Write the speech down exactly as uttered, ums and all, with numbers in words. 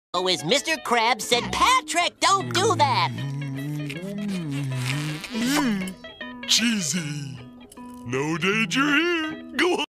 Oh, is Mister Krabs said, Patrick, don't do that! Mmm, cheesy. No danger here. Go on.